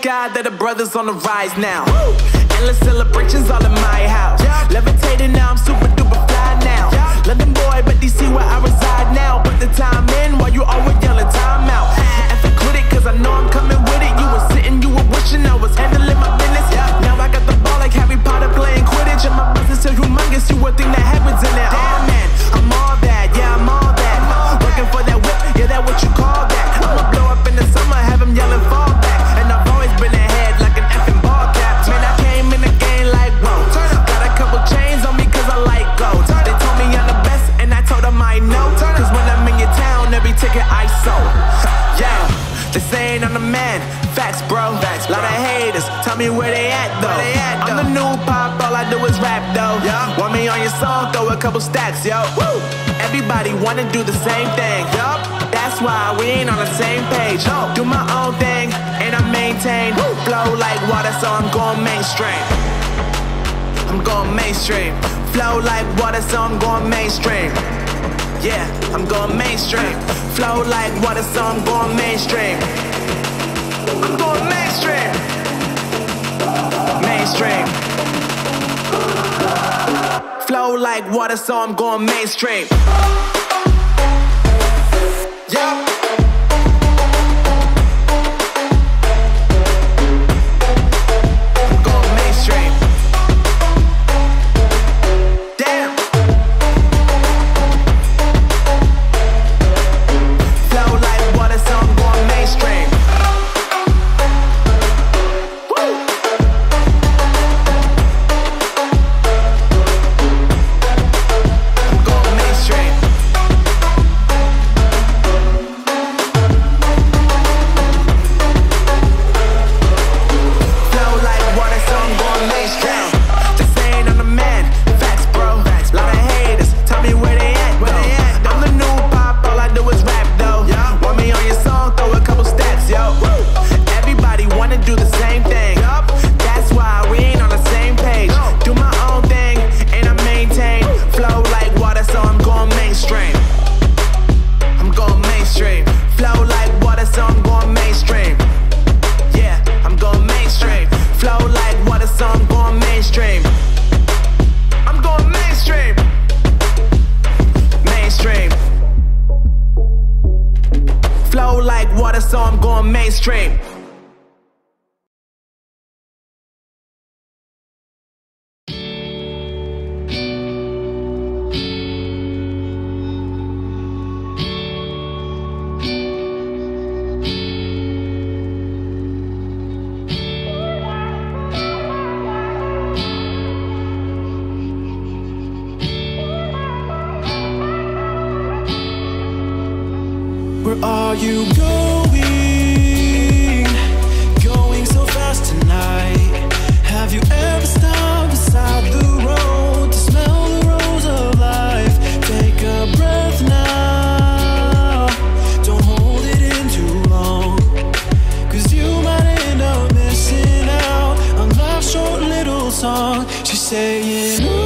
God that the brothers on the rise now. Woo! Endless celebrations all in my house. Levitating now, I'm super duper fly now. London boy, but DC where I reside now. Put the time in while you always yelling time out. And quit it, cause I know I'm coming with it. You were sitting, you were wishing I was handling my business. Now I got the ball like Harry Potter playing Quidditch. And my business is humongous, you would think that happens in it. Damn man, I'm all that, yeah, I'm all that. Working for that whip, yeah, that what you call that. I'ma blow up in the summer, have him yelling fall back. And I've always been ahead like an effing ball cap. Man, I came in the game like, whoa. Got a couple chains on me cause I like gold. They told me I'm the best and I told them I know. Cause when I'm in your town, every ticket I sold. Yeah, they saying I'm the man. Facts, bro. Facts, lot of haters. Tell me where they at, though. I'm the new pop, all I do is rap, though. Want me on your song, throw a couple stacks, yo. Woo! Everybody wanna do the same thing. That's why we ain't on the same page. Do my own thing, and I maintain. Flow like water, so I'm going mainstream. I'm going mainstream. Flow like water, so I'm going mainstream. Yeah, I'm going mainstream. Flow like water, so I'm going mainstream. I'm going mainstream. Mainstream. Flow like water, so I'm going mainstream. Yeah. I'm going mainstream. Damn. Flow like water, so I'm going mainstream. So I'm going mainstream. Where are you going? Going so fast tonight. Have you ever stopped beside the road to smell the rose of life? Take a breath now. Don't hold it in too long, cause you might end up missing out on life's short little song. She's saying,